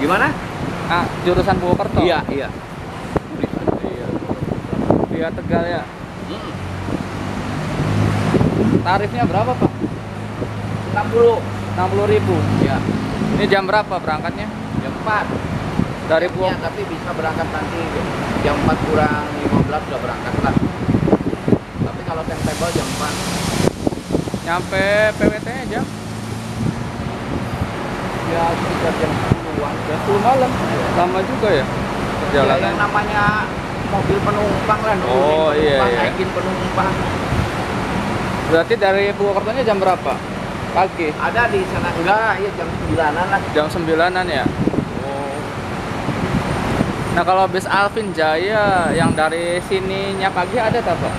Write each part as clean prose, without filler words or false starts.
Gimana? Ah, jurusan Purwokerto. Iya, iya. Iya. Via Tegal ya. Mm. Tarifnya berapa, Pak? 60. 60.000. Ya, Ini jam berapa berangkatnya? jam 4. Dari Ya, tapi bisa berangkat nanti jam 4 kurang 15 sudah berangkat lah. Tapi kalau timetable jam 4. nyampe PWT-nya jam? Ya, sekitar jam 10-an. Jam 10 malam. Lama juga ya Ya, perjalanan. yang namanya mobil penumpang lah. Oh, iya, iya. Naikin penumpang. Berarti dari Purwokertonya jam berapa? Pagi. Ada di sana enggak, ya jam 9-an lah. Jam 9-an ya. Oh. Nah, kalau bis Alvin Jaya yang dari sininya pagi ada tak, Pak?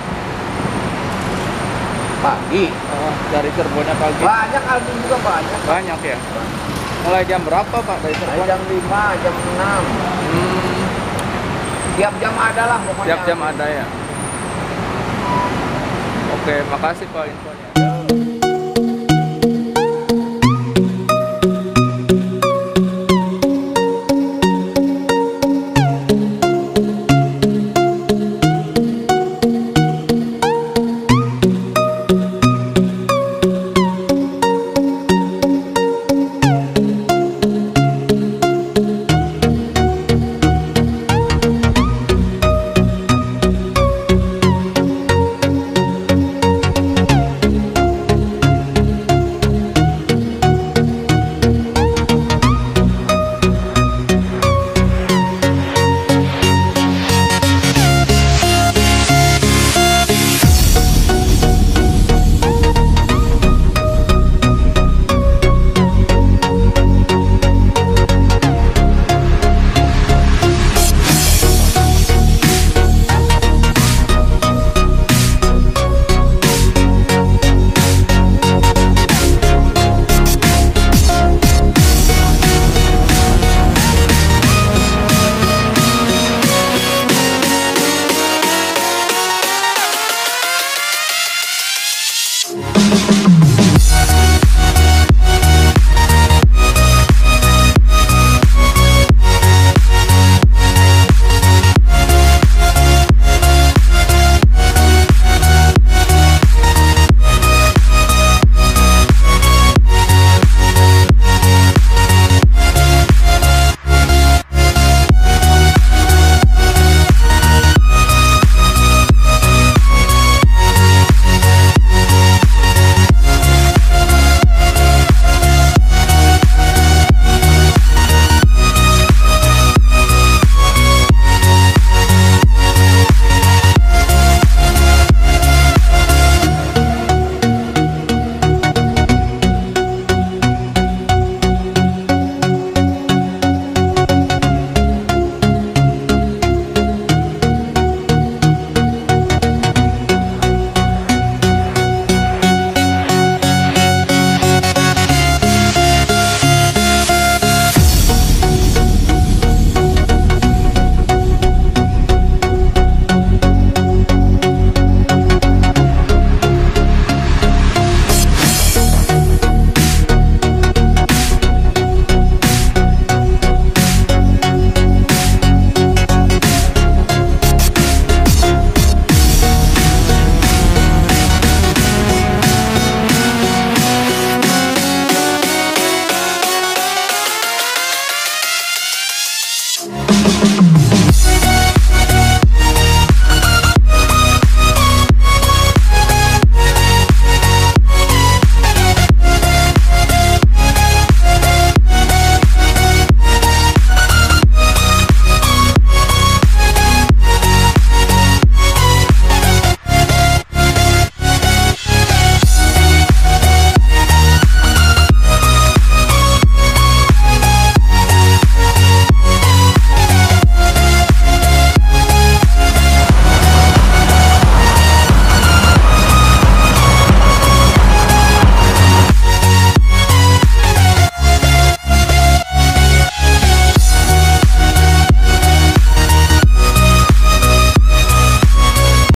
Pagi. Oh, dari Cirebonnya pagi. Banyak, Alvin juga banyak. Banyak ya. Mulai jam berapa, Pak, dari Cirebon? Jam 5, jam 6. Hmm, Tiap jam ada lah pokoknya. tiap jam ada ya. Oke, makasih Pak infonya.